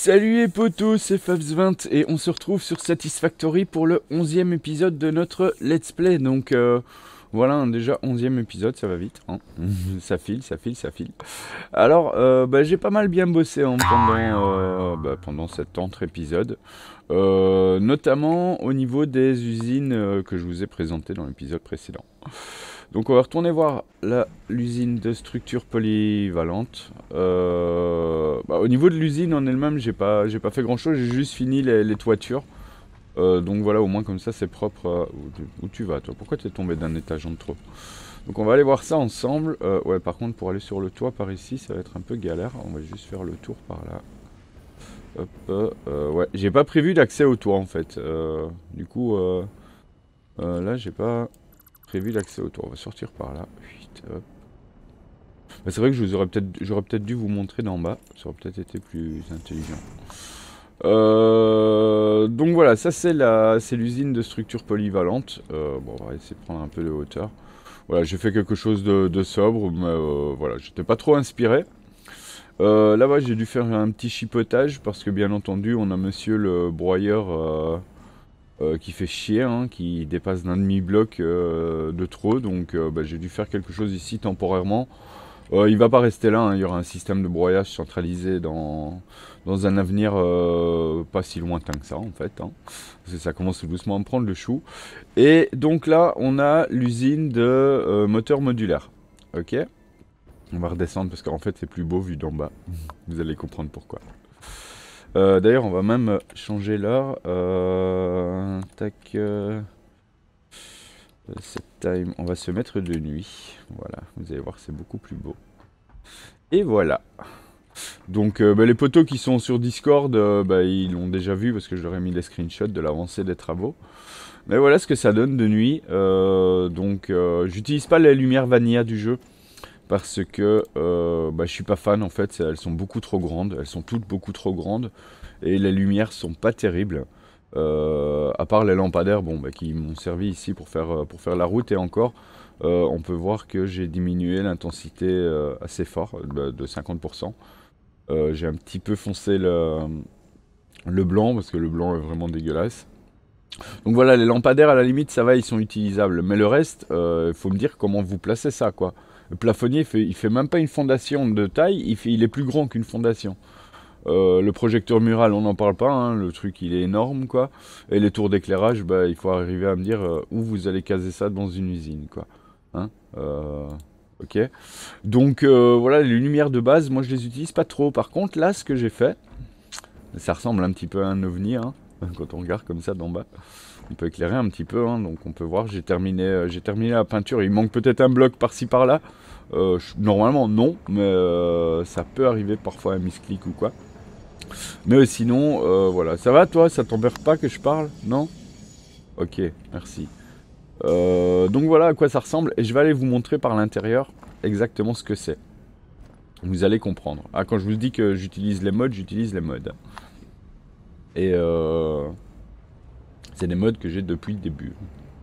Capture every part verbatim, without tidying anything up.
Salut les potos, c'est Fabs vingt et on se retrouve sur Satisfactory pour le onzième épisode de notre Let's Play. Donc euh, voilà, hein, déjà onzième épisode, ça va vite, hein. Ça file, ça file, ça file. Alors, euh, bah, j'ai pas mal bien bossé hein, pendant, euh, bah, pendant cet entre épisode. Euh, notamment au niveau des usines euh, que je vous ai présentées dans l'épisode précédent. Donc on va retourner voir l'usine de structure polyvalente. Euh, bah, au niveau de l'usine en elle-même, j'ai pas, j'ai pas fait grand chose, j'ai juste fini les, les toitures. Euh, donc voilà, au moins comme ça c'est propre. Euh, où, tu, où tu vas toi? Pourquoi tu es tombé d'un étage en trop? Donc on va aller voir ça ensemble. Euh, ouais, par contre pour aller sur le toit par ici, ça va être un peu galère. On va juste faire le tour par là. Hop, euh, euh, ouais, j'ai pas prévu d'accès au toit en fait. Euh, du coup, euh, euh, là j'ai pas prévu l'accès au toit. On va sortir par là. Bah, c'est vrai que je vous aurais peut-être, j'aurais peut-être dû vous montrer d'en bas. Ça aurait peut-être été plus intelligent. Euh, donc voilà, ça c'est la, c'est l'usine de structure polyvalente. Euh, bon, on va essayer de prendre un peu de hauteur. Voilà, j'ai fait quelque chose de, de sobre, mais euh, voilà, j'étais pas trop inspiré. Euh, Là-bas, j'ai dû faire un petit chipotage parce que bien entendu, on a monsieur le broyeur euh, euh, qui fait chier, hein, qui dépasse d'un demi-bloc euh, de trop. Donc, euh, bah, j'ai dû faire quelque chose ici temporairement. Euh, il va pas rester là, hein, il y aura un système de broyage centralisé dans, dans un avenir euh, pas si lointain que ça en fait. Hein, parce que ça commence tout doucement à me prendre le chou. Et donc là, on a l'usine de euh, moteur modulaire. Ok. On va redescendre parce qu'en fait c'est plus beau vu d'en bas. Vous allez comprendre pourquoi. Euh, D'ailleurs on va même changer l'heure. Euh, tac. Euh, set time. On va se mettre de nuit. Voilà. Vous allez voir c'est beaucoup plus beau. Et voilà. Donc euh, bah, les potos qui sont sur Discord, euh, bah, ils l'ont déjà vu parce que je leur ai mis les screenshots de l'avancée des travaux. Mais voilà ce que ça donne de nuit. Euh, donc euh, j'utilise pas les lumières vanilla du jeu. Parce que euh, bah, je suis pas fan en fait, elles sont beaucoup trop grandes, elles sont toutes beaucoup trop grandes et les lumières sont pas terribles. Euh, à part les lampadaires bon, bah, qui m'ont servi ici pour faire, pour faire la route et encore, euh, on peut voir que j'ai diminué l'intensité euh, assez fort, de, de cinquante pour cent. Euh, j'ai un petit peu foncé le, le blanc parce que le blanc est vraiment dégueulasse. Donc voilà, les lampadaires à la limite ça va, ils sont utilisables, mais le reste, il euh, faut me dire comment vous placez ça quoi. Le plafonnier, il fait, il fait même pas une fondation de taille, il, fait, il est plus grand qu'une fondation. Euh, le projecteur mural, on n'en parle pas, hein, le truc il est énorme quoi. Et les tours d'éclairage, bah, il faut arriver à me dire euh, où vous allez caser ça dans une usine quoi. Hein euh, ok. Donc euh, voilà, les lumières de base, moi je les utilise pas trop. Par contre, là, ce que j'ai fait, ça ressemble un petit peu à un ovni, hein, quand on regarde comme ça d'en bas. On peut éclairer un petit peu, hein, donc on peut voir, j'ai terminé, euh, j'ai terminé la peinture. Il manque peut-être un bloc par-ci par-là. Euh, je, normalement non, mais euh, ça peut arriver parfois un misclic ou quoi. Mais euh, sinon, euh, voilà. Ça va toi? Ça t'emmerde pas que je parle? Non? Ok, merci. Euh, donc voilà à quoi ça ressemble. Et je vais aller vous montrer par l'intérieur exactement ce que c'est. Vous allez comprendre. Ah, quand je vous dis que j'utilise les modes, j'utilise les modes. Et euh... c'est des modes que j'ai depuis le début.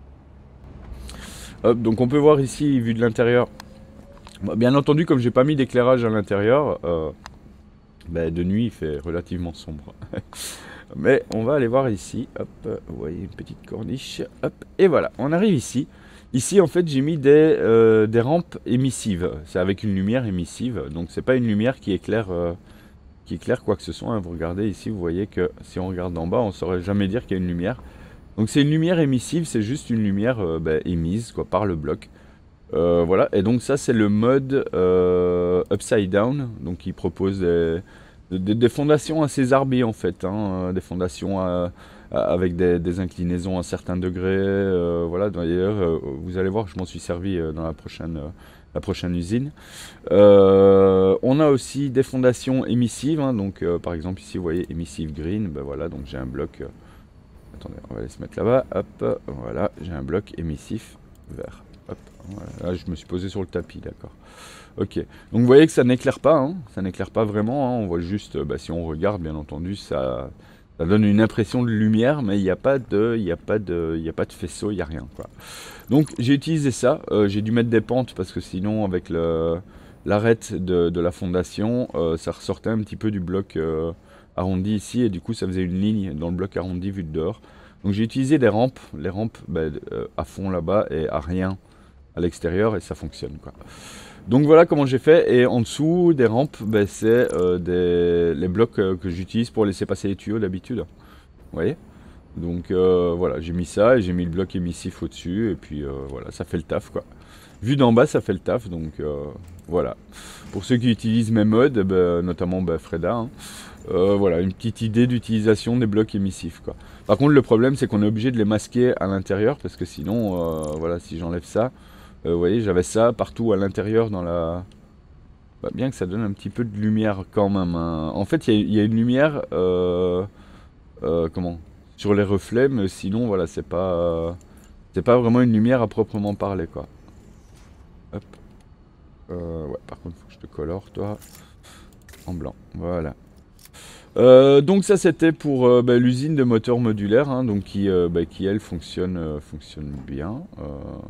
Hop, donc on peut voir ici, vu de l'intérieur. Bien entendu, comme j'ai pas mis d'éclairage à l'intérieur, euh, bah, de nuit il fait relativement sombre. Mais on va aller voir ici. Hop, vous voyez une petite corniche. Hop, et voilà, on arrive ici. Ici en fait j'ai mis des, euh, des rampes émissives. C'est avec une lumière émissive. Donc c'est pas une lumière qui éclaire, euh, qui éclaire quoi que ce soit. Hein. Vous regardez ici, vous voyez que si on regarde d'en bas, on ne saurait jamais dire qu'il y a une lumière. Donc c'est une lumière émissive, c'est juste une lumière euh, bah, émise quoi, par le bloc. Euh, voilà, et donc ça c'est le mode euh, Upside Down, donc qui propose des, des, des fondations assez zarbies en fait, hein, des fondations à, à, avec des, des inclinaisons à certains degrés, euh, voilà, d'ailleurs euh, vous allez voir, je m'en suis servi euh, dans la prochaine, euh, la prochaine usine. Euh, on a aussi des fondations émissives, hein, donc euh, par exemple ici vous voyez émissive green, ben voilà, donc j'ai un bloc, euh, attendez, on va aller se mettre là-bas, hop, voilà, j'ai un bloc émissif vert. Hop, voilà. Là, je me suis posé sur le tapis, d'accord. Ok, donc vous voyez que ça n'éclaire pas, hein. Ça n'éclaire pas vraiment, hein. On voit juste, bah, si on regarde, bien entendu, ça, ça donne une impression de lumière, mais il n'y a pas de, il n'y a pas de, il n'y a pas de faisceau, il n'y a rien, quoi. Donc j'ai utilisé ça, euh, j'ai dû mettre des pentes parce que sinon avec le, l'arête de, de la fondation, euh, ça ressortait un petit peu du bloc euh, arrondi ici, et du coup ça faisait une ligne dans le bloc arrondi vu de dehors. Donc j'ai utilisé des rampes, les rampes ben, euh, à fond là-bas et à rien à l'extérieur, et ça fonctionne quoi. Donc voilà comment j'ai fait, et en dessous des rampes, ben, c'est euh, des, les blocs euh, que j'utilise pour laisser passer les tuyaux d'habitude. Vous voyez? Donc euh, voilà, j'ai mis ça et j'ai mis le bloc émissif au-dessus, et puis euh, voilà, ça fait le taf quoi. Vu d'en bas, ça fait le taf, donc euh, voilà. Pour ceux qui utilisent mes modes, ben, notamment ben, Freda, hein, euh, voilà, une petite idée d'utilisation des blocs émissifs quoi. Par contre, le problème, c'est qu'on est obligé de les masquer à l'intérieur, parce que sinon, euh, voilà, si j'enlève ça, euh, vous voyez, j'avais ça partout à l'intérieur dans la... Bah, bien que ça donne un petit peu de lumière quand même, hein. En fait, il y, y a une lumière, euh, euh, comment, sur les reflets, mais sinon, voilà, c'est pas, euh, c'est pas vraiment une lumière à proprement parler, quoi. Hop. Euh, ouais, par contre, faut que je te colore, toi, en blanc. Voilà. Euh, donc ça, c'était pour euh, bah, l'usine de moteurs modulaires, hein, donc qui, euh, bah, qui elle fonctionne, euh, fonctionne bien. Euh...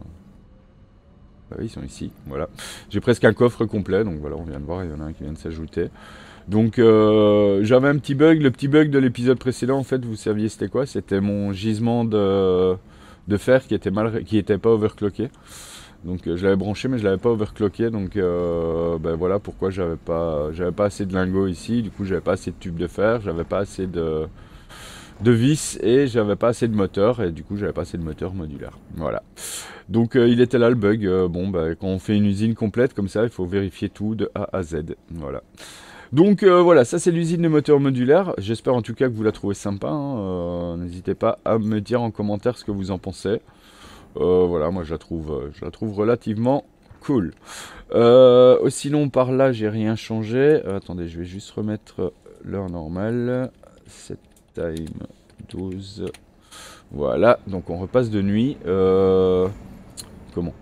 Bah oui, ils sont ici, voilà. J'ai presque un coffre complet, donc voilà, on vient de voir, il y en a un qui vient de s'ajouter. Donc euh, j'avais un petit bug, le petit bug de l'épisode précédent, en fait, vous saviez c'était quoi? C'était mon gisement de, de fer qui était mal, qui était pas overclocké. Donc euh, je l'avais branché, mais je l'avais pas overclocké, donc euh, ben voilà pourquoi j'avais pas, j'avais pas assez de lingots ici, du coup j'avais pas assez de tubes de fer, j'avais pas assez de, de vis, et j'avais pas assez de moteur, et du coup j'avais pas assez de moteur modulaire. Voilà. Donc euh, il était là le bug. Euh, bon, bah, quand on fait une usine complète comme ça, il faut vérifier tout de A à Z. Voilà. Donc euh, voilà, ça c'est l'usine de moteurs modulaires. J'espère en tout cas que vous la trouvez sympa, hein. Euh, n'hésitez pas à me dire en commentaire ce que vous en pensez. Euh, voilà, moi je la trouve, euh, je la trouve relativement cool. Euh, sinon par là, j'ai rien changé. Euh, attendez, je vais juste remettre l'heure normale. Set time douze. Voilà, donc on repasse de nuit. Euh, comment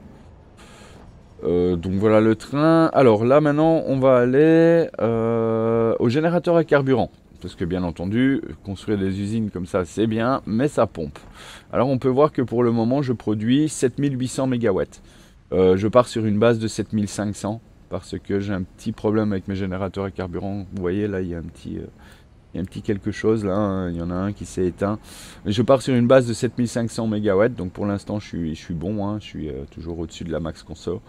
euh, donc voilà le train. Alors là maintenant on va aller euh, au générateur à carburant. Parce que bien entendu, construire des usines comme ça c'est bien, mais ça pompe. Alors on peut voir que pour le moment je produis sept mille huit cents mégawatts. Euh, je pars sur une base de sept mille cinq cents parce que j'ai un petit problème avec mes générateurs à carburant. Vous voyez là il y a un petit... Euh, il y a un petit quelque chose là, hein. Il y en a un qui s'est éteint. Mais je pars sur une base de sept mille cinq cents mégawatts, donc pour l'instant je suis, je suis bon, hein. Je suis euh, toujours au-dessus de la max conso.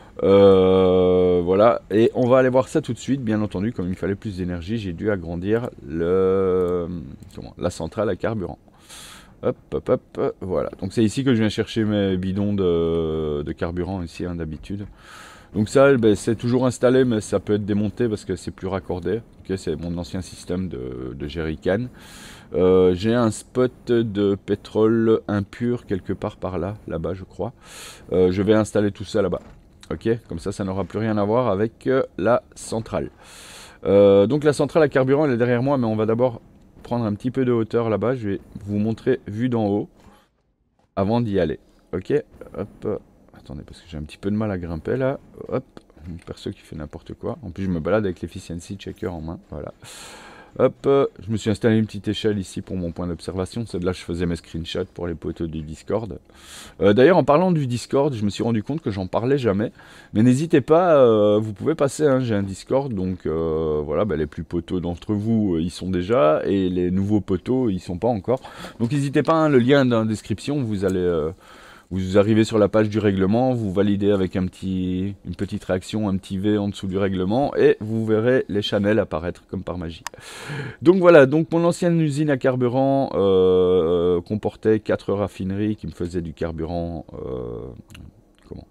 Euh, voilà, et on va aller voir ça tout de suite, bien entendu, comme il fallait plus d'énergie, j'ai dû agrandir le, comment, la centrale à carburant. Hop, hop, hop, voilà. Donc c'est ici que je viens chercher mes bidons de, de carburant ici, hein, d'habitude. Donc ça, ben, c'est toujours installé, mais ça peut être démonté parce que c'est plus raccordé. Okay, c'est mon ancien système de, de jerrycan. Euh, j'ai un spot de pétrole impur quelque part par là, là-bas je crois. Euh, je vais installer tout ça là-bas. Ok, comme ça, ça n'aura plus rien à voir avec euh, la centrale. Euh, donc la centrale à carburant, elle est derrière moi, mais on va d'abord prendre un petit peu de hauteur là-bas. Je vais vous montrer vue d'en haut avant d'y aller. Ok, hop. Attendez, parce que j'ai un petit peu de mal à grimper là. Hop, mon perso qui fait n'importe quoi. En plus, je me balade avec l'efficiency checker en main. Voilà. Hop, je me suis installé une petite échelle ici pour mon point d'observation. C'est de là que je faisais mes screenshots pour les poteaux du Discord. Euh, D'ailleurs, en parlant du Discord, je me suis rendu compte que j'en parlais jamais. Mais n'hésitez pas, euh, vous pouvez passer, hein, j'ai un Discord. Donc euh, voilà, bah, les plus poteaux d'entre vous, euh, ils sont déjà. Et les nouveaux poteaux, ils sont pas encore. Donc n'hésitez pas, hein, le lien est dans la description. Vous allez... Euh, Vous arrivez sur la page du règlement, vous validez avec un petit, une petite réaction, un petit V en dessous du règlement, et vous verrez les channels apparaître comme par magie. Donc voilà, donc mon ancienne usine à carburant euh, comportait quatre raffineries qui me faisaient du carburant, euh, comment,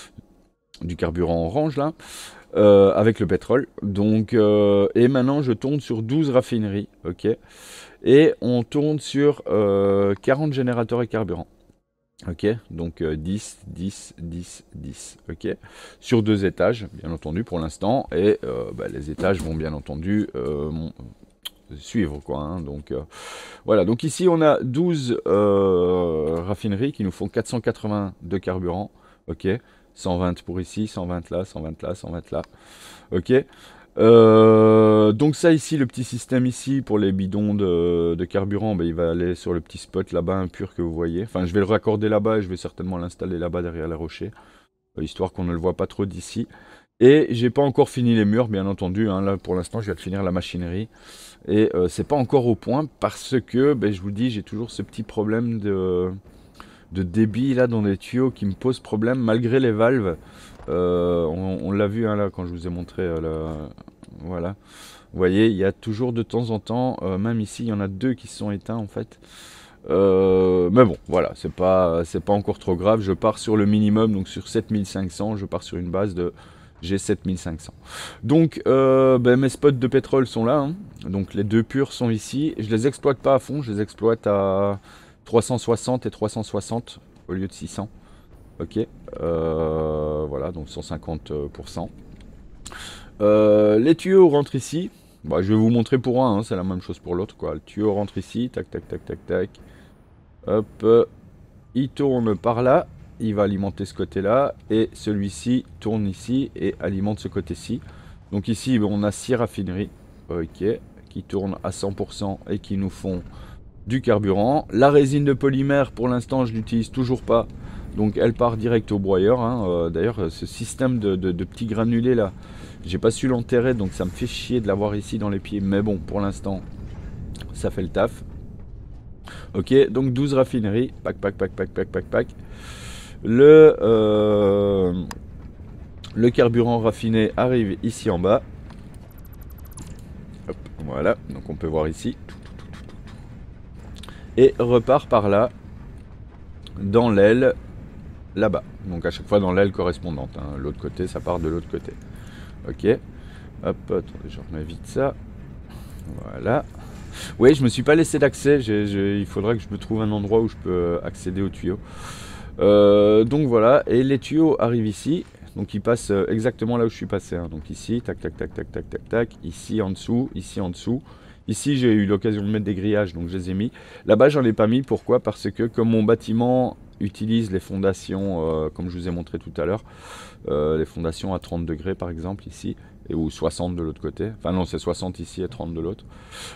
du carburant orange là, euh, avec le pétrole. Donc, euh, et maintenant je tourne sur douze raffineries, ok, et on tourne sur euh, quarante générateurs à carburant. Ok, donc euh, dix, dix, dix, dix, ok, sur deux étages, bien entendu, pour l'instant, et euh, bah, les étages vont bien entendu euh, mon, euh, suivre, quoi, hein, donc euh, voilà, donc ici on a douze euh, raffineries qui nous font quatre cent quatre-vingts de carburant, ok, cent vingt pour ici, cent vingt là, cent vingt là, cent vingt là, ok. Euh, donc ça ici, le petit système ici pour les bidons de, de carburant, ben, il va aller sur le petit spot là-bas impur que vous voyez. Enfin, je vais le raccorder là-bas et je vais certainement l'installer là-bas derrière les rochers, euh, histoire qu'on ne le voit pas trop d'ici. Et j'ai pas encore fini les murs, bien entendu, hein. Là, pour l'instant, je viens de finir la machinerie. Et euh, c'est pas encore au point parce que, ben, je vous dis, j'ai toujours ce petit problème de, de débit là dans les tuyaux qui me pose problème malgré les valves. Euh, on on l'a vu hein, là quand je vous ai montré. Euh, la- Voilà. Vous voyez, il y a toujours de temps en temps, euh, même ici, il y en a deux qui se sont éteints en fait. Euh, mais bon, voilà, c'est pas, c'est pas encore trop grave. Je pars sur le minimum, donc sur sept mille cinq cents, je pars sur une base de G sept mille cinq cents. Donc, euh, ben, mes spots de pétrole sont là, hein. Donc, les deux purs sont ici. Je les exploite pas à fond, je les exploite à trois cent soixante et trois cent soixante au lieu de six cents. Ok, Euh, voilà, donc cent cinquante pour cent. Euh, les tuyaux rentrent ici. Bah, je vais vous montrer pour un, hein, c'est la même chose pour l'autre, quoi. Le tuyau rentre ici, tac, tac, tac, tac, tac. Hop, euh, il tourne par là, il va alimenter ce côté-là, et celui-ci tourne ici et alimente ce côté-ci. Donc ici, ben, on a six raffineries, ok, qui tournent à cent pour cent et qui nous font du carburant. La résine de polymère, pour l'instant, je l'utilise toujours pas, donc elle part direct au broyeur, hein. Euh, D'ailleurs, ce système de, de- de petits granulés là, j'ai pas su l'enterrer, donc ça me fait chier de l'avoir ici dans les pieds, mais bon, pour l'instant, ça fait le taf. Ok, donc douze raffineries, pack, pack, pack, pack, pack, pack, pack. Le, euh, le carburant raffiné arrive ici en bas. Hop, voilà, donc on peut voir ici. Et repart par là, dans l'aile, là-bas. Donc à chaque fois dans l'aile correspondante, hein. L'autre côté, ça part de l'autre côté. Ok, hop, attendez, je remets vite ça. Voilà. Oui, je me suis pas laissé d'accès. J'ai- j'ai- Il faudra que je me trouve un endroit où je peux accéder aux tuyaux. Euh, donc voilà, et les tuyaux arrivent ici, donc ils passent euh, exactement là où je suis passé, hein. Donc ici, tac, tac, tac, tac, tac, tac, tac, ici en dessous, ici en dessous. Ici, j'ai eu l'occasion de mettre des grillages, donc je les ai mis. Là-bas, j'en ai pas mis, pourquoi? Parce que comme mon bâtiment utilise les fondations, euh, comme je vous ai montré tout à l'heure, euh, les fondations à trente degrés par exemple ici, et ou soixante de l'autre côté. Enfin non, c'est soixante ici et trente de l'autre.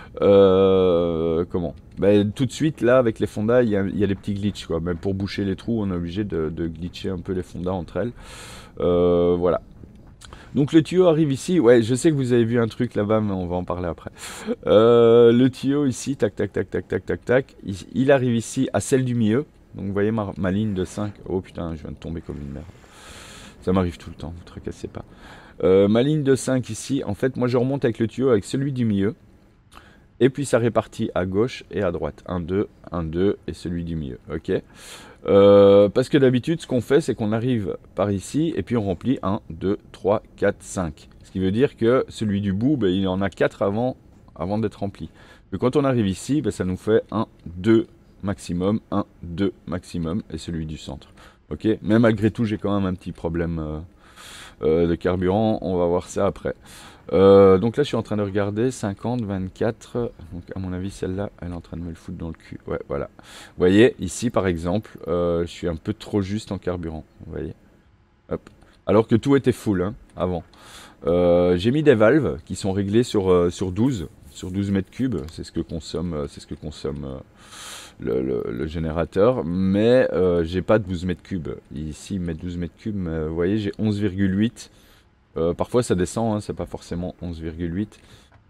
Euh, comment ben, tout de suite, là, avec les fondas, il y a, il y a des petits glitches, quoi. Même pour boucher les trous, on est obligé de, de glitcher un peu les fondas entre elles. Euh, voilà. Donc le tuyau arrive ici. Ouais, je sais que vous avez vu un truc là-bas, mais on va en parler après. Euh, le tuyau ici, tac, tac, tac, tac, tac, tac, tac. Il, il arrive ici à celle du milieu. Donc vous voyez ma, ma ligne de cinq. Oh putain, je viens de tomber comme une merde. Ça m'arrive tout le temps, vous tracassez pas. Euh, ma ligne de cinq ici, en fait, moi je remonte avec le tuyau avec celui du milieu. Et puis ça répartit à gauche et à droite. un, deux, un, deux et celui du milieu. Ok. Euh, parce que d'habitude, ce qu'on fait, c'est qu'on arrive par ici et puis on remplit un, deux, trois, quatre, cinq. Ce qui veut dire que celui du bout, ben, il en a quatre avant, avant d'être rempli. Mais quand on arrive ici, ben, ça nous fait un, deux maximum, un, deux maximum et celui du centre. Ok. Mais malgré tout, j'ai quand même un petit problème euh, euh, de carburant. On va voir ça après. Euh, donc là, je suis en train de regarder cinquante, vingt-quatre. Donc à mon avis, celle-là, elle est en train de me le foutre dans le cul. Ouais, voilà. Vous voyez, ici, par exemple, euh, je suis un peu trop juste en carburant. Vous voyez. Hop. Alors que tout était full, hein, avant. Euh, j'ai mis des valves qui sont réglées sur, euh, sur douze, sur douze mètres cubes. C'est ce que consomme, euh, c'est ce que consomme euh, le, le- le générateur. Mais euh, j'ai pas douze mètres cubes. Ici, il met douze mètres cubes. Mais vous voyez, j'ai onze virgule huit. Euh, parfois ça descend, hein, c'est pas forcément onze virgule huit.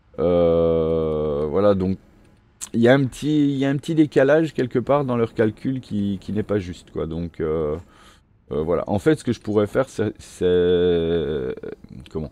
Euh, voilà, donc il y a un petit, il y a un petit décalage quelque part dans leur calcul qui, qui n'est pas juste, quoi. Donc euh, euh, voilà. En fait, ce que je pourrais faire, c'est c'est- comment?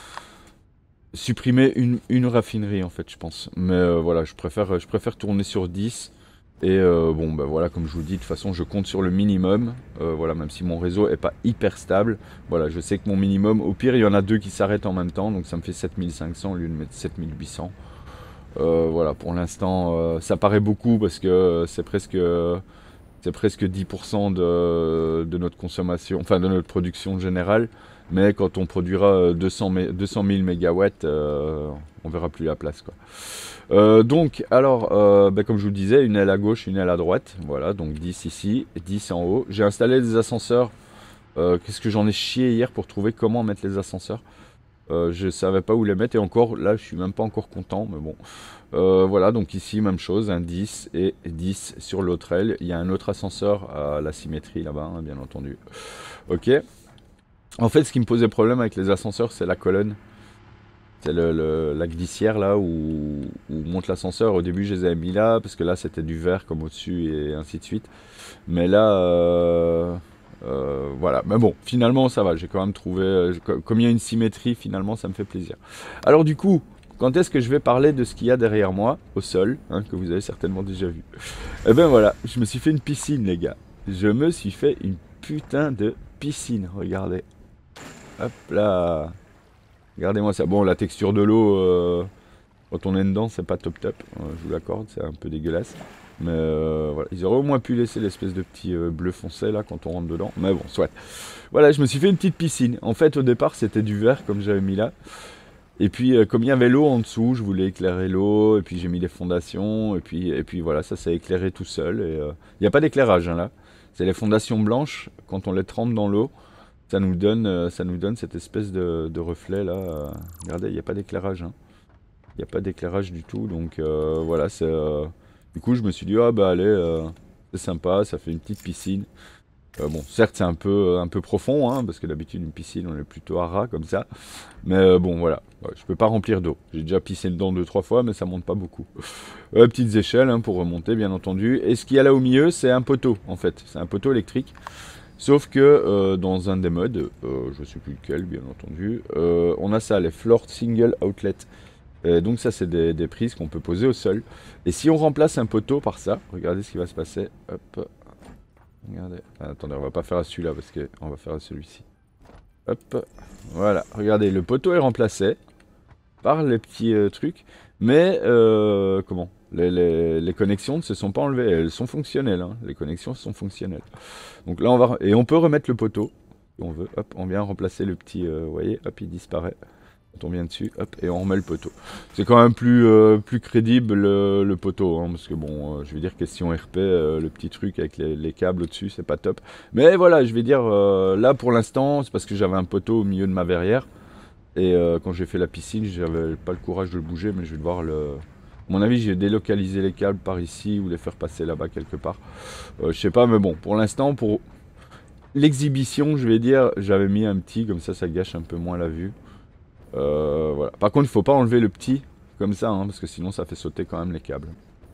Supprimer une, une raffinerie, en fait, je pense. Mais euh, voilà, je préfère, je préfère tourner sur dix. Et euh, bon, ben voilà, comme je vous dis, de toute façon, je compte sur le minimum. Euh, voilà, même si mon réseau est pas hyper stable. Voilà, je sais que mon minimum, au pire, il y en a deux qui s'arrêtent en même temps. Donc ça me fait sept mille cinq cents au lieu de mettre sept mille huit cents. Euh, voilà, pour l'instant, euh, ça paraît beaucoup parce que euh, c'est presque, c'est presque dix pour cent de, de notre consommation, enfin de notre production générale. Mais quand on produira euh, deux cents, mé- deux cent mille mégawatts, euh, on verra plus la place, quoi. Euh, donc, alors, euh, ben, comme je vous le disais, une aile à gauche, une aile à droite. Voilà, donc dix ici, dix en haut. J'ai installé des ascenseurs. Euh, Qu'est-ce que j'en ai chié hier pour trouver comment mettre les ascenseurs. Euh, je savais pas où les mettre et encore, là, je suis même pas encore content, mais bon. Euh, voilà, donc ici, même chose, un dix et dix sur l'autre aile. Il y a un autre ascenseur à la symétrie là-bas, hein, bien entendu. Ok. En fait, ce qui me posait problème avec les ascenseurs, c'est la colonne. C'est le, le- la glissière là où, où monte l'ascenseur. Au début, je les avais mis là parce que là, c'était du verre comme au-dessus et ainsi de suite. Mais là, euh, euh, voilà. Mais bon, finalement, ça va. J'ai quand même trouvé. euh, co- Comme il y a une symétrie, finalement, ça me fait plaisir. Alors, du coup, quand est-ce que je vais parler de ce qu'il y a derrière moi, au sol, hein, que vous avez certainement déjà vu? Eh ben voilà, je me suis fait une piscine, les gars. Je me suis fait une putain de piscine. Regardez. Hop là. Regardez-moi ça. Bon, la texture de l'eau, euh, quand on est dedans, c'est pas top top. Euh, je vous l'accorde, c'est un peu dégueulasse. Mais euh, voilà, ils auraient au moins pu laisser l'espèce de petit euh, bleu foncé là quand on rentre dedans. Mais bon, soit. Voilà, je me suis fait une petite piscine. En fait, au départ, c'était du verre comme j'avais mis là. Et puis, euh, comme il y avait l'eau en dessous, je voulais éclairer l'eau. Et puis, j'ai mis les fondations. Et puis, et puis voilà, ça s'est éclairé tout seul. Et euh, il n'y a pas d'éclairage hein, là. C'est les fondations blanches. Quand on les trempe dans l'eau, ça nous donne, euh, ça nous donne cette espèce de, de reflet là. euh. Regardez, il n'y a pas d'éclairage. Hein. Il n'y a pas d'éclairage du tout. Donc euh, voilà, c'est. euh, Du coup, je me suis dit, ah bah allez, euh, c'est sympa, ça fait une petite piscine. Euh, bon, certes, c'est un peu, un peu profond, hein, parce que d'habitude, une piscine, on est plutôt à ras comme ça. Mais euh, bon, voilà, ouais, je peux pas remplir d'eau. J'ai déjà pissé dedans deux, trois fois, mais ça monte pas beaucoup. Euh, petites échelles hein, pour remonter, bien entendu. Et ce qu'il y a là au milieu, c'est un poteau, en fait. C'est un poteau électrique. Sauf que euh, dans un des modes, euh, je sais plus lequel, bien entendu, euh, on a ça, les Floor Single Outlet. Et donc ça, c'est des, des prises qu'on peut poser au sol. Et si on remplace un poteau par ça, regardez ce qui va se passer. Hop, regardez. Ah, attendez, on va pas faire à celui-là parce qu'on va faire à celui-ci. Hop, voilà. Regardez, le poteau est remplacé par les petits euh, trucs. Mais, euh, comment les, les- les connexions ne se sont pas enlevées. Elles sont fonctionnelles. Hein. Les connexions sont fonctionnelles. Donc là, on va... Et on peut remettre le poteau. Si on veut. Hop, on vient remplacer le petit... euh, vous voyez, hop, il disparaît. Quand on vient dessus, hop, et on remet le poteau. C'est quand même plus, euh, plus crédible le, le poteau, hein, parce que bon, euh, je vais dire question R P, euh, le petit truc avec les, les câbles au-dessus, c'est pas top. Mais voilà, je vais dire, euh, là pour l'instant, c'est parce que j'avais un poteau au milieu de ma verrière, et euh, quand j'ai fait la piscine, j'avais pas le courage de le bouger, mais je vais devoir le... À mon avis, j'ai délocalisé les câbles par ici, ou les faire passer là-bas quelque part. Euh, je sais pas, mais bon, pour l'instant, pour l'exhibition, je vais dire, j'avais mis un petit, comme ça, ça gâche un peu moins la vue. Euh, voilà. Par contre, il faut pas enlever le petit comme ça, hein, parce que sinon ça fait sauter quand même les câbles.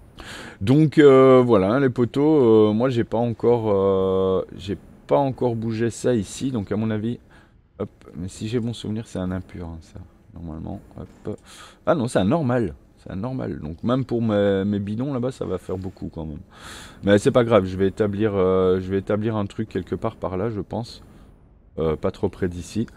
Donc euh, voilà, hein, les poteaux. Euh, moi, j'ai pas encore, euh, j'ai pas encore bougé ça ici. Donc à mon avis, hop. Mais si j'ai bon souvenir, c'est un impur, hein, ça. Normalement, hop. Ah non, c'est un normal. C'est un normal. Donc même pour mes, mes bidons là-bas, ça va faire beaucoup quand même. Mais c'est pas grave. Je vais établir, euh, je vais établir un truc quelque part par là, je pense. Euh, pas trop près d'ici.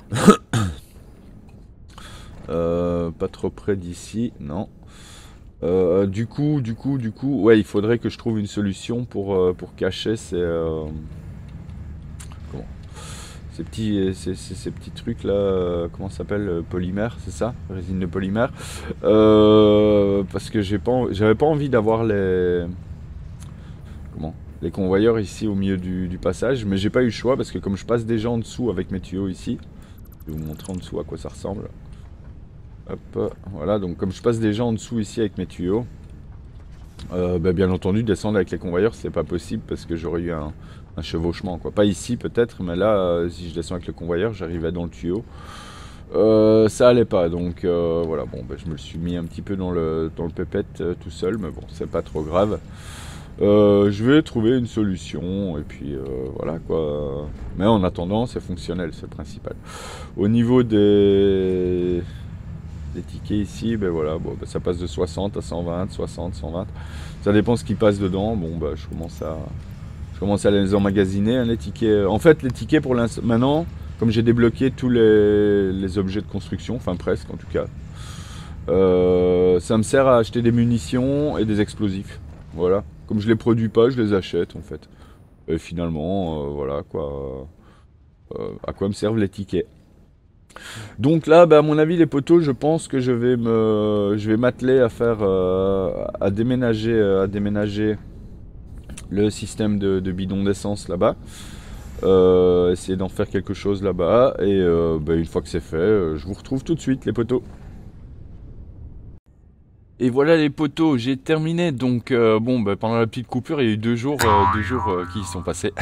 Euh, pas trop près d'ici, non. Euh, du coup, du coup, du coup, ouais, il faudrait que je trouve une solution pour, euh, pour cacher ces, euh, comment, ces petits, ces, ces- ces petits trucs là, euh, comment ça s'appelle, euh, polymère, c'est ça, résine de polymère. Euh, parce que j'ai pas, en- j'avais pas envie d'avoir les, comment, les convoyeurs ici au milieu du, du passage, mais j'ai pas eu le choix parce que comme je passe déjà en dessous avec mes tuyaux ici, je vais vous montrer en dessous à quoi ça ressemble. Hop, voilà, donc comme je passe déjà en dessous ici avec mes tuyaux, euh, bah, bien entendu descendre avec les convoyeurs c'est pas possible parce que j'aurais eu un, un chevauchement quoi. Pas ici peut-être, mais là euh, si je descends avec le convoyeur j'arrivais dans le tuyau. Euh, ça allait pas, donc euh, voilà, bon bah, je me le suis mis un petit peu dans le, dans le pépette euh, tout seul, mais bon c'est pas trop grave. Euh, je vais trouver une solution et puis euh, voilà quoi. Mais en attendant c'est fonctionnel, c'est le principal. Au niveau des les tickets ici, ben voilà, bon, ben ça passe de soixante à cent vingt, soixante, cent vingt. Ça dépend ce qui passe dedans. Bon, ben je commence à, je commence à les emmagasiner. Hein, les tickets. En fait, les tickets pour l'instant, maintenant, comme j'ai débloqué tous les, les objets de construction, enfin presque en tout cas, euh, ça me sert à acheter des munitions et des explosifs. Voilà. Comme je les produis pas, je les achète en fait. Et finalement, euh, voilà quoi. Euh, à quoi me servent les tickets? Donc là, bah, à mon avis, les poteaux, je pense que je vais me, je vais m'atteler à faire, euh, à déménager, euh, à déménager le système de, de bidon d'essence là-bas. Euh, essayer d'en faire quelque chose là-bas. Et euh, bah, une fois que c'est fait, euh, je vous retrouve tout de suite, les poteaux. Et voilà les poteaux, j'ai terminé. Donc euh, bon, bah, pendant la petite coupure, il y a eu deux jours, euh, deux jours euh, qui y sont passés.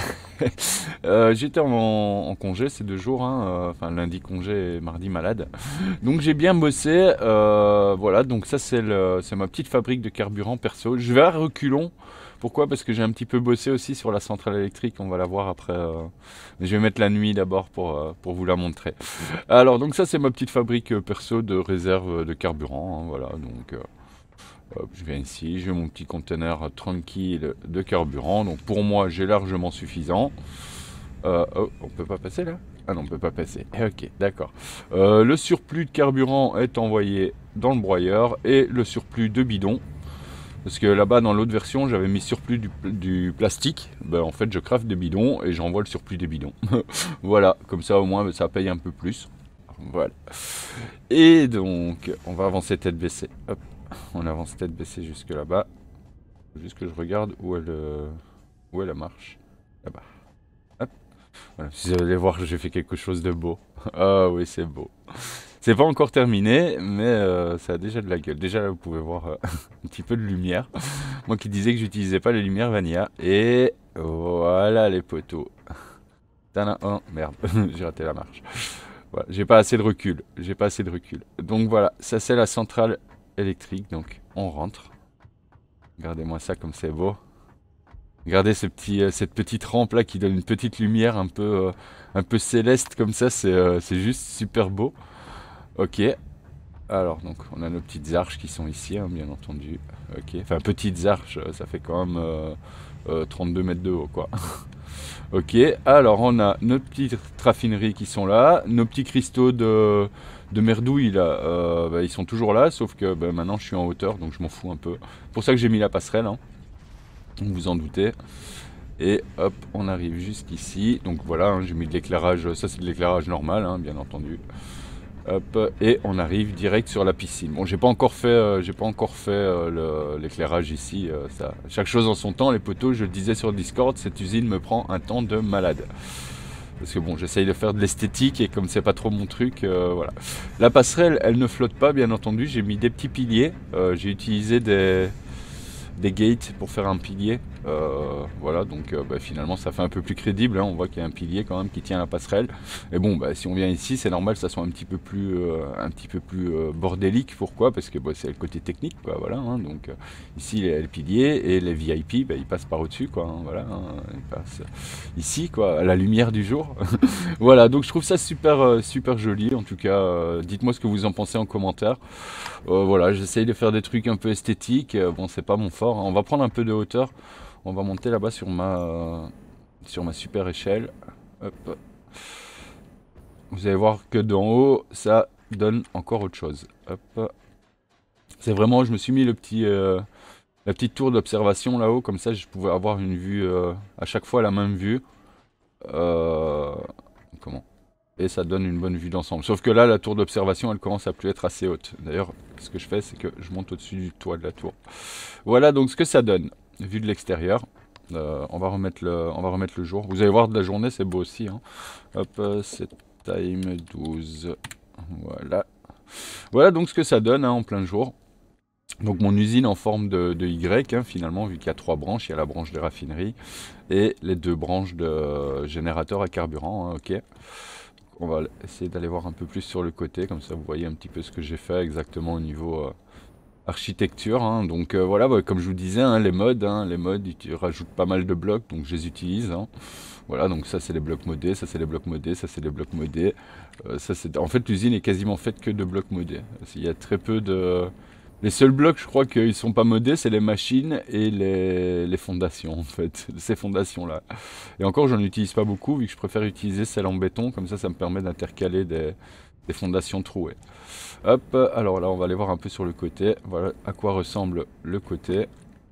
Euh, j'étais en, en congé ces deux jours, hein, euh, enfin lundi congé et mardi malade. Donc j'ai bien bossé. Euh, voilà, donc ça c'est le- c'est ma petite fabrique de carburant perso. Je vais à reculons. Pourquoi? Parce que j'ai un petit peu bossé aussi sur la centrale électrique. On va la voir après. euh, Mais je vais mettre la nuit d'abord pour, euh, pour vous la montrer. Alors donc ça c'est ma petite fabrique euh, perso de réserve de carburant, hein, voilà, donc euh, hop, je viens ici, j'ai mon petit conteneur tranquille de carburant, donc pour moi j'ai largement suffisant. Euh, oh, on peut pas passer là? Ah non, on peut pas passer. Ok, d'accord. Euh, le surplus de carburant est envoyé dans le broyeur et le surplus de bidon. Parce que là-bas, dans l'autre version, j'avais mis surplus du, du plastique. Ben, en fait, je crafte des bidons et j'envoie le surplus des bidons. Voilà, comme ça au moins, ça paye un peu plus. Voilà. Et donc, on va avancer tête baissée. Hop, on avance tête baissée jusque là-bas. Juste que je regarde où elle, euh, où est la marche. Là-bas. Hop. Voilà. Vous allez voir que j'ai fait quelque chose de beau. Ah oui, c'est beau. C'est pas encore terminé, mais euh, ça a déjà de la gueule. Déjà là, vous pouvez voir euh, un petit peu de lumière. Moi qui disais que j'utilisais pas les lumières Vanilla. Et voilà les poteaux. T'en as un. Merde, j'ai raté la marche. Voilà, j'ai pas assez de recul. J'ai pas assez de recul. Donc voilà, ça c'est la centrale électrique. Donc on rentre. Regardez-moi ça comme c'est beau. Regardez ce petit, euh, cette petite rampe là qui donne une petite lumière un peu, euh, un peu céleste comme ça. C'est euh, c'est juste super beau. Ok. Alors donc on a nos petites arches qui sont ici, hein, bien entendu. Ok. Enfin petites arches, ça fait quand même euh, euh, trente-deux mètres de haut quoi. Ok, alors on a nos petites raffineries qui sont là, nos petits cristaux de, de merdouille là, euh, bah, ils sont toujours là, sauf que bah, maintenant je suis en hauteur, donc je m'en fous un peu. C'est pour ça que j'ai mis la passerelle, hein, vous vous en doutez. Et hop, on arrive jusqu'ici, donc voilà, hein, j'ai mis de l'éclairage, ça c'est de l'éclairage normal, hein, bien entendu. Hop, et on arrive direct sur la piscine. Bon, j'ai pas encore fait, euh, j'ai pas encore fait euh, l'éclairage ici. Euh, ça, chaque chose en son temps. Les poteaux, je le disais sur Discord, cette usine me prend un temps de malade. Parce que bon, j'essaye de faire de l'esthétique et comme c'est pas trop mon truc, euh, voilà. La passerelle, elle ne flotte pas, bien entendu. J'ai mis des petits piliers. Euh, j'ai utilisé des des gates pour faire un pilier. Euh, voilà, donc euh, bah, finalement ça fait un peu plus crédible, hein. On voit qu'il y a un pilier quand même qui tient la passerelle. Et bon, bah, si on vient ici, c'est normal que ça soit un petit peu plus, euh, un petit peu plus euh, bordélique. Pourquoi? Parce que bah, c'est le côté technique, quoi. Voilà, hein. Donc euh, ici il y a le pilier et les V I P, bah, ils passent par au-dessus, quoi. Hein, voilà, hein. Ils passent ici, quoi, à la lumière du jour. Voilà, donc je trouve ça super, euh, super joli. En tout cas, euh, dites-moi ce que vous en pensez en commentaire. Euh, voilà, j'essaye de faire des trucs un peu esthétiques. Euh, bon, c'est pas mon fort, hein. On va prendre un peu de hauteur. On va monter là-bas sur ma euh, sur ma super échelle. Hop. Vous allez voir que d'en haut, ça donne encore autre chose. Hop. C'est vraiment, je me suis mis le petit euh, la petite tour d'observation là-haut, comme ça je pouvais avoir une vue euh, à chaque fois la même vue. Euh, comment? Et ça donne une bonne vue d'ensemble. Sauf que là, la tour d'observation, elle commence à plus être assez haute. D'ailleurs, ce que je fais, c'est que je monte au-dessus du toit de la tour. Voilà donc ce que ça donne, vue de l'extérieur. Euh, on va remettre le, on va remettre le jour. Vous allez voir de la journée, c'est beau aussi, hein. Hop, c'est time douze. Voilà. Voilà donc ce que ça donne, hein, en plein jour. Donc mon usine en forme de, de Y, hein, finalement, vu qu'il y a trois branches. Il y a la branche de raffinerie et les deux branches de générateur à carburant, hein, ok. On va essayer d'aller voir un peu plus sur le côté, comme ça vous voyez un petit peu ce que j'ai fait exactement au niveau euh, architecture, hein. Donc euh, voilà, bah, comme je vous disais, hein, les modes, hein, les modes, ils rajoutent pas mal de blocs, donc je les utilise, hein. Voilà, donc ça c'est les blocs modés, ça c'est les blocs modés, ça c'est les blocs modés. Euh, ça c'est, en fait, l'usine est quasiment faite que de blocs modés. Il y a très peu de... Les seuls blocs, je crois qu'ils sont pas modés, c'est les machines et les, les fondations, en fait, ces fondations-là. Et encore, j'en utilise pas beaucoup, vu que je préfère utiliser celles en béton, comme ça, ça me permet d'intercaler des, des fondations trouées. Hop, alors là, on va aller voir un peu sur le côté. Voilà à quoi ressemble le côté.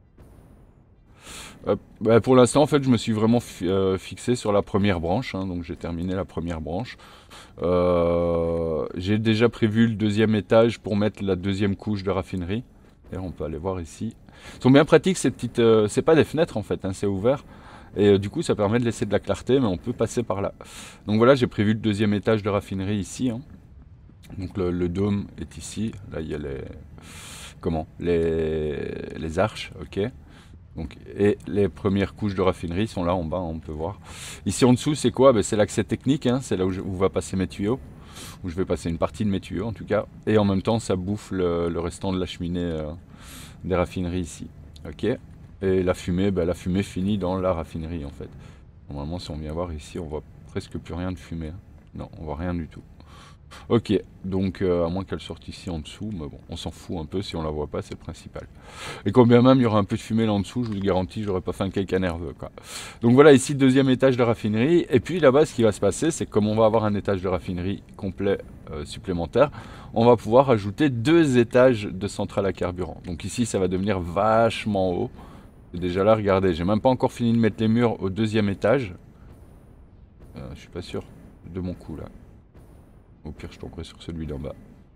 Hop. Bah, pour l'instant, en fait, je me suis vraiment fi euh, fixé sur la première branche, hein, donc j'ai terminé la première branche. Euh, j'ai déjà prévu le deuxième étage pour mettre la deuxième couche de raffinerie. Et on peut aller voir ici. Ils sont bien pratiques ces petites... Euh, c'est pas des fenêtres en fait, hein, c'est ouvert. Et euh, du coup ça permet de laisser de la clarté, mais on peut passer par là. Donc voilà, j'ai prévu le deuxième étage de raffinerie ici, hein. Donc le, le dôme est ici. Là il y a les, comment les, les arches, ok. Donc, et les premières couches de raffinerie sont là en bas, on peut voir. Ici en dessous, c'est quoi? Ben, c'est l'accès technique, hein, c'est là où, je, où va passer mes tuyaux, où je vais passer une partie de mes tuyaux en tout cas. Et en même temps, ça bouffe le, le restant de la cheminée euh, des raffineries ici. Ok. Et la fumée, ben, la fumée finit dans la raffinerie en fait. Normalement, si on vient voir ici, on voit presque plus rien de fumée. Hein. Non, on voit rien du tout. Ok, donc euh, à moins qu'elle sorte ici en dessous, mais bon, on s'en fout un peu, si on la voit pas, c'est le principal. Et quand bien même il y aura un peu de fumée là en dessous, je vous garantis, j'aurais pas fait un caca nerveux quoi. Donc voilà, ici deuxième étage de raffinerie, et puis là-bas ce qui va se passer, c'est que comme on va avoir un étage de raffinerie complet euh, supplémentaire, on va pouvoir ajouter deux étages de centrale à carburant. Donc ici ça va devenir vachement haut. Déjà là, regardez, j'ai même pas encore fini de mettre les murs au deuxième étage. Euh, je suis pas sûr de mon coup là. Au pire, je tomberai sur celui d'en bas.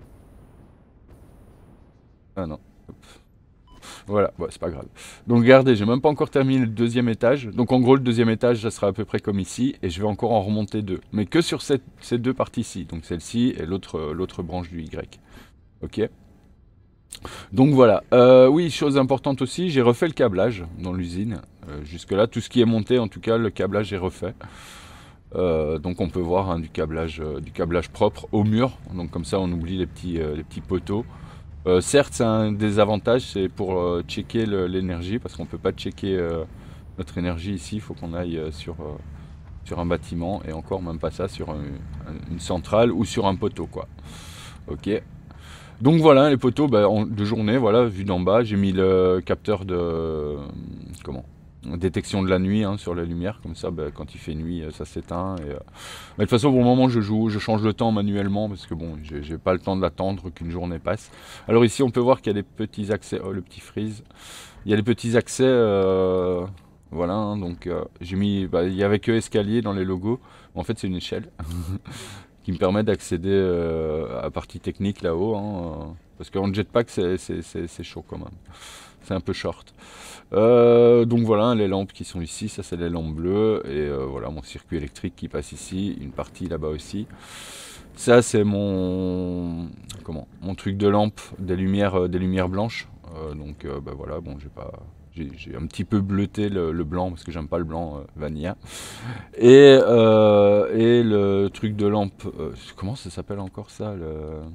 Ah non. Hop. Voilà, ouais, c'est pas grave. Donc regardez, j'ai même pas encore terminé le deuxième étage. Donc en gros, le deuxième étage, ça sera à peu près comme ici. Et je vais encore en remonter deux. Mais que sur cette, ces deux parties-ci. Donc celle-ci et l'autre l'autre branche du Y. Ok. Donc voilà. Euh, oui, chose importante aussi, j'ai refait le câblage dans l'usine. Euh, Jusque-là, tout ce qui est monté, en tout cas, le câblage est refait. Euh, donc on peut voir hein, du, câblage, euh, du câblage propre au mur, donc comme ça on oublie les petits, euh, les petits poteaux. Euh, certes c'est un désavantage, c'est pour euh, checker l'énergie, parce qu'on ne peut pas checker euh, notre énergie ici, il faut qu'on aille euh, sur, euh, sur un bâtiment, et encore même pas ça, sur un, un, une centrale ou sur un poteau quoi. Ok. Donc voilà les poteaux bah, en, de journée, voilà, vu d'en bas, j'ai mis le capteur de... comment détection de la nuit hein, sur la lumière, comme ça bah, quand il fait nuit ça s'éteint. Et, euh... de toute façon pour le moment je joue, je change le temps manuellement parce que bon j'ai pas le temps de l'attendre qu'une journée passe. Alors ici on peut voir qu'il y a des petits accès, oh le petit freeze, il y a des petits accès, euh... voilà hein, donc euh, j'ai mis, bah, il y avait que escalier dans les logos, en fait c'est une échelle qui me permet d'accéder euh, à la partie technique là-haut, hein, parce qu'en jetpack c'est chaud quand même, c'est un peu short. Euh, donc voilà, les lampes qui sont ici, ça c'est les lampes bleues, et euh, voilà mon circuit électrique qui passe ici, une partie là-bas aussi. Ça c'est mon comment mon truc de lampe, des lumières, euh, des lumières blanches. Euh, donc euh, bah voilà, bon j'ai pas, j'ai un petit peu bleuté le, le blanc parce que j'aime pas le blanc euh, vanilla. Et euh, et le truc de lampe, euh, comment ça s'appelle encore ça le...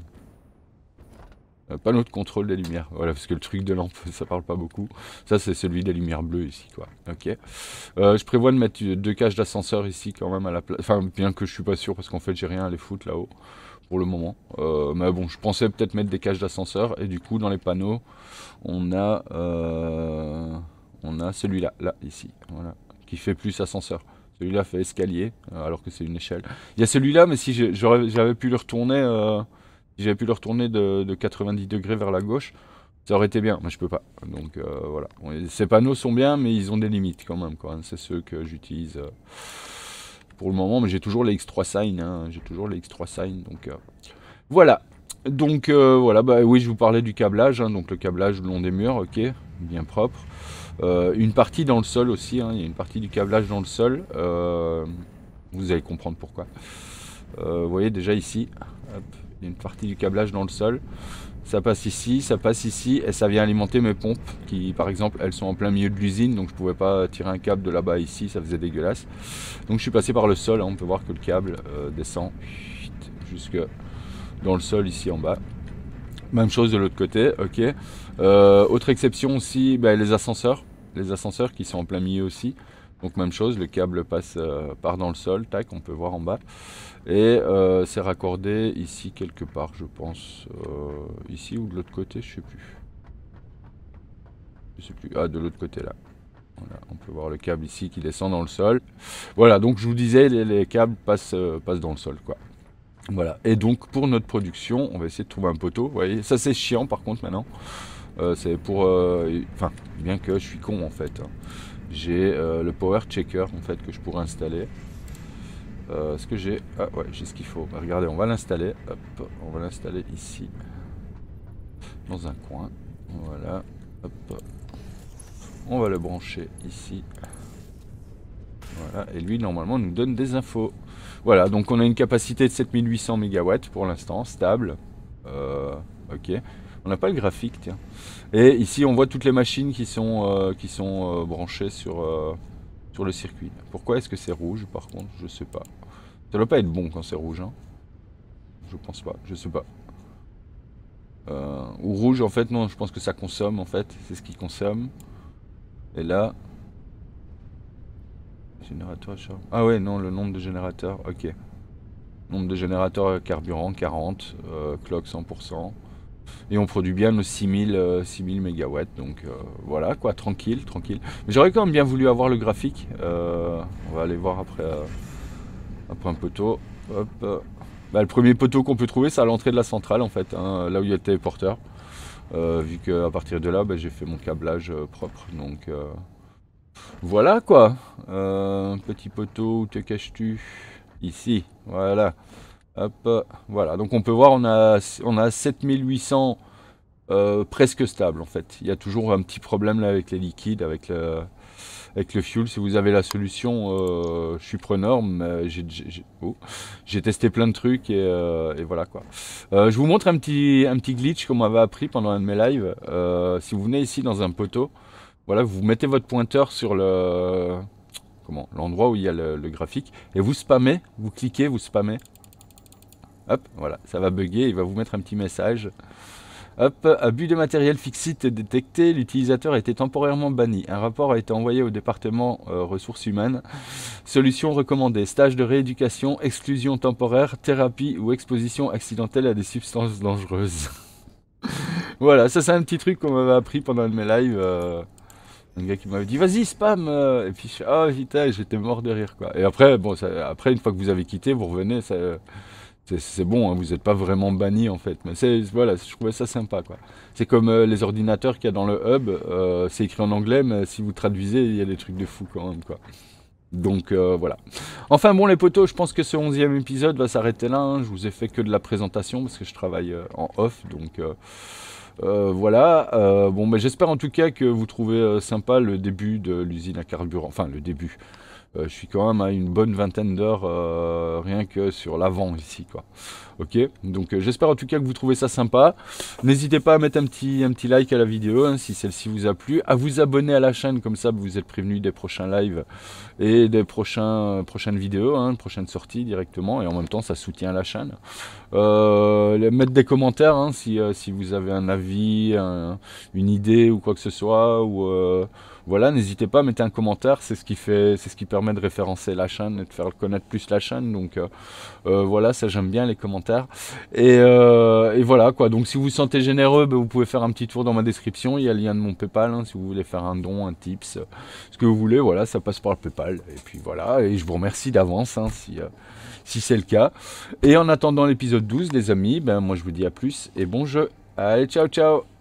Euh, panneau de contrôle des lumières, voilà, parce que le truc de lampe, ça parle pas beaucoup. Ça, c'est celui des lumières bleues ici, quoi. Ok. Euh, je prévois de mettre deux cages d'ascenseur ici, quand même, à la place. Enfin, bien que je suis pas sûr, parce qu'en fait, j'ai rien à les foutre là-haut, pour le moment. Euh, mais bon, je pensais peut-être mettre des cages d'ascenseur, et du coup, dans les panneaux, on a, euh, on a celui-là, là, ici, voilà, qui fait plus ascenseur. Celui-là fait escalier, alors que c'est une échelle. Il y a celui-là, mais si j'avais pu le retourner... Euh, si j'avais pu le retourner de, de quatre-vingt-dix degrés vers la gauche, ça aurait été bien, mais je peux pas. Donc euh, voilà. Bon, ces panneaux sont bien, mais ils ont des limites quand même. Hein. C'est ceux que j'utilise euh, pour le moment, mais j'ai toujours les X trois Sign. Hein. J'ai toujours les X trois Sign. Donc euh, voilà. Donc euh, voilà, bah oui, je vous parlais du câblage. Hein. Donc le câblage le long des murs, ok, bien propre. Euh, une partie dans le sol aussi. Hein. Il y a une partie du câblage dans le sol. Euh, vous allez comprendre pourquoi. Euh, vous voyez déjà ici. Hop. Il y a une partie du câblage dans le sol, ça passe ici, ça passe ici, et ça vient alimenter mes pompes, qui par exemple, elles sont en plein milieu de l'usine, donc je pouvais pas tirer un câble de là-bas ici, ça faisait dégueulasse. Donc je suis passé par le sol, hein, on peut voir que le câble euh, descend jusque dans le sol ici en bas. Même chose de l'autre côté, ok. Euh, autre exception aussi, bah, les ascenseurs, les ascenseurs qui sont en plein milieu aussi. Donc même chose, le câble passe euh, part dans le sol, tac, on peut voir en bas. Et euh, c'est raccordé ici quelque part, je pense. Euh, ici ou de l'autre côté, je sais plus. Je sais plus. Ah, de l'autre côté là. Voilà, on peut voir le câble ici qui descend dans le sol. Voilà, donc je vous disais, les, les câbles passent, euh, passent dans le sol, quoi. Voilà. Et donc pour notre production, on va essayer de trouver un poteau. Vous voyez, ça c'est chiant par contre maintenant. Euh, c'est pour, euh, enfin, bien que je suis con en fait. Hein. J'ai euh, le power checker en fait que je pourrais installer. Euh, ce que j'ai, ah ouais, j'ai ce qu'il faut. Bah, regardez, on va l'installer. Hop, on va l'installer ici, dans un coin. Voilà. Hop. On va le brancher ici. Voilà. Et lui, normalement, nous donne des infos. Voilà. Donc, on a une capacité de sept mille huit cents mégawatts pour l'instant, stable. Euh, ok. On n'a pas le graphique, tiens. Et ici, on voit toutes les machines qui sont, euh, qui sont euh, branchées sur, euh, sur le circuit. Pourquoi est-ce que c'est rouge, par contre? Je sais pas. Ça doit pas être bon quand c'est rouge, hein. Je pense pas, je sais pas. Euh, ou rouge, en fait, non, je pense que ça consomme, en fait. C'est ce qui consomme. Et là... Générateur à charge. Ah ouais, non, le nombre de générateurs, ok. Nombre de générateurs carburant, quarante. Euh, clock, cent pour cent. Et on produit bien nos six mille, euh, six mille mégawatts. Donc euh, voilà, quoi, tranquille, tranquille. Mais j'aurais quand même bien voulu avoir le graphique. Euh, on va aller voir après, euh, après un poteau. Hop. Bah, le premier poteau qu'on peut trouver, c'est à l'entrée de la centrale, en fait, hein, là où il y a le téléporteur. Euh, vu qu'à partir de là, bah, j'ai fait mon câblage euh, propre. Donc... Euh, voilà quoi. Euh, petit poteau, où te caches-tu? Ici, voilà. Hop, voilà. Donc on peut voir, on a, on a sept mille huit cents euh, presque stable en fait. Il y a toujours un petit problème là avec les liquides, avec le, avec le fuel. Si vous avez la solution, euh, je suis preneur. Mais j'ai, j'ai, oh, j'ai testé plein de trucs et, euh, et voilà quoi. Euh, je vous montre un petit, un petit glitch qu'on m'avait appris pendant un de mes lives. Euh, si vous venez ici dans un poteau, voilà, vous mettez votre pointeur sur le comment l'endroit où il y a le, le graphique et vous spammez, vous cliquez, vous spammez. Hop, voilà, ça va bugger, il va vous mettre un petit message. Hop, abus de matériel fixite détecté, l'utilisateur a été temporairement banni. Un rapport a été envoyé au département euh, ressources humaines. Solution recommandée, stage de rééducation, exclusion temporaire, thérapie ou exposition accidentelle à des substances dangereuses. Voilà, ça c'est un petit truc qu'on m'avait appris pendant un de mes lives. Euh... Un gars qui m'avait dit vas-y spam euh, et puis je oh putain j'étais mort de rire quoi. Et après bon ça, après une fois que vous avez quitté vous revenez ça c'est bon hein, vous n'êtes pas vraiment banni en fait mais c'est voilà je trouvais ça sympa quoi. C'est comme euh, les ordinateurs qu'il y a dans le hub euh, c'est écrit en anglais mais si vous traduisez il y a des trucs de fou quand même quoi. Donc euh, voilà. Enfin bon les potos je pense que ce onzième épisode va s'arrêter là hein. Je vous ai fait que de la présentation parce que je travaille euh, en off donc euh, Euh, voilà, euh, bon, mais j'espère en tout cas que vous trouvez euh, sympa le début de l'usine à carburant. Enfin, le début. Euh, je suis quand même à une bonne vingtaine d'heures euh, rien que sur l'avant ici, quoi. Ok, donc euh, j'espère en tout cas que vous trouvez ça sympa. N'hésitez pas à mettre un petit, un petit like à la vidéo hein, si celle-ci vous a plu, à vous abonner à la chaîne comme ça vous êtes prévenu des prochains lives et des prochains, prochaines vidéos, hein, prochaines sorties directement et en même temps ça soutient la chaîne. Euh, mettre des commentaires hein, si, euh, si vous avez un avis, un, une idée ou quoi que ce soit ou euh, voilà, n'hésitez pas à mettre un commentaire, c'est ce qui fait, c'est ce qui permet de référencer la chaîne et de faire connaître plus la chaîne. Donc euh, euh, voilà, ça j'aime bien les commentaires. Et, euh, et voilà quoi. Donc si vous vous sentez généreux, ben, vous pouvez faire un petit tour dans ma description. Il y a le lien de mon PayPal hein, si vous voulez faire un don, un tips, ce que vous voulez. Voilà, ça passe par le PayPal. Et puis voilà. Et je vous remercie d'avance hein, si euh, si c'est le cas. Et en attendant l'épisode douze, les amis, ben moi je vous dis à plus et bon jeu. Allez, ciao ciao.